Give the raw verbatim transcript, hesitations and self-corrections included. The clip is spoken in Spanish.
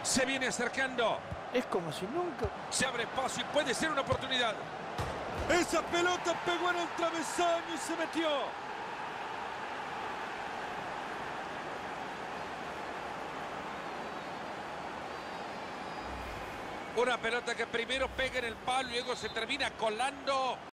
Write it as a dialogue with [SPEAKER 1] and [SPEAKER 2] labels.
[SPEAKER 1] Se viene acercando.
[SPEAKER 2] Es como si nunca...
[SPEAKER 1] Se abre espacio y puede ser una oportunidad. Esa pelota pegó en el travesaño y se metió. Una pelota que primero pega en el palo y luego se termina colando.